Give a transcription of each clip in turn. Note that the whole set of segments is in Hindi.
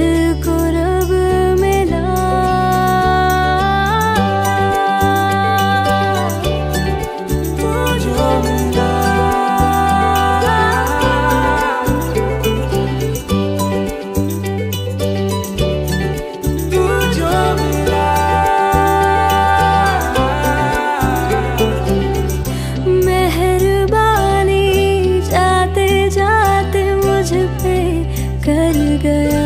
मुझको रब मिला। तू जो मिला, तू जो मिला। मेहरबानी जाते जाते मुझ पे कर गया,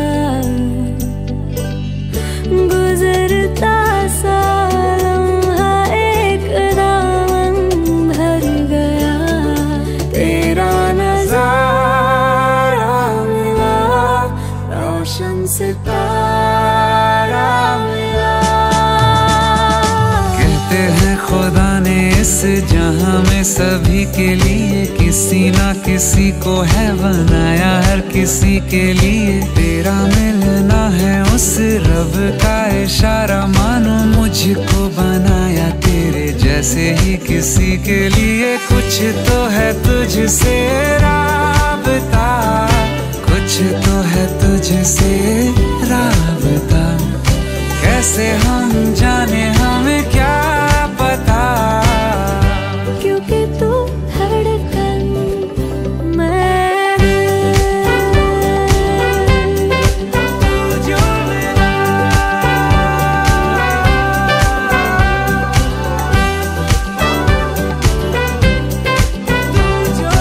गुजरता सा लम्हा एक दामन भर गया। तेरा नजारा मिला, रोशन सितारा मिला। कहते हैं खुदा ने इस जहां में सभी के लिए किसी ना किसी को है बनाया, हर किसी के लिए तेरा मिलना है उस रब का इशारा। मानो मुझको बनाया तेरे जैसे ही किसी के लिए, कुछ तो है तुझसे राबता, कुछ तो है तुझसे राबता। कैसे हम जाने हमें क्या पता, क्योंकि तू धड़कन मैं, तू जो मिला, तू जो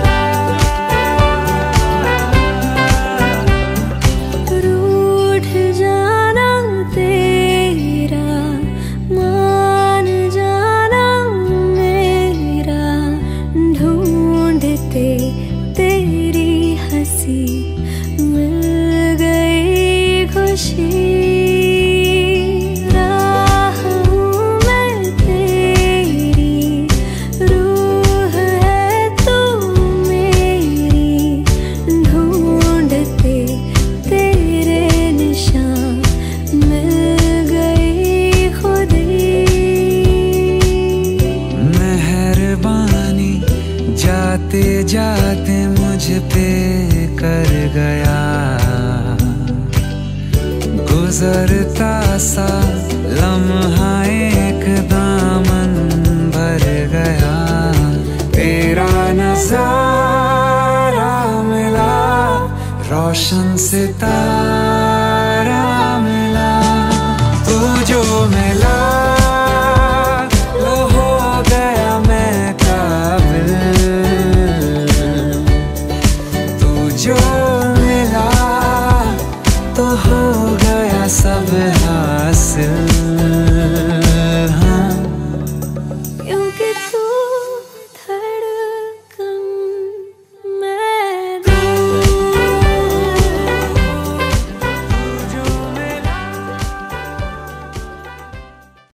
रूठ जाना तेरा, मान जाना मेरा। ढूंढते तेरी हंसी मिल गई खुशी। राह हूँ मैं तेरी, रूह है तू मेरी। ढूंढते तेरे निशान मिल गई खुदी। मेहरबानी जाते जाते मुझ पे कर गया, गुजरता सा लम्हा एक दामन भर गया। तेरा नजारा मिला, रोशन सितारा मिला। तू जो मिला, लो हो गया मैं काबिल। तू जो मिला तो हो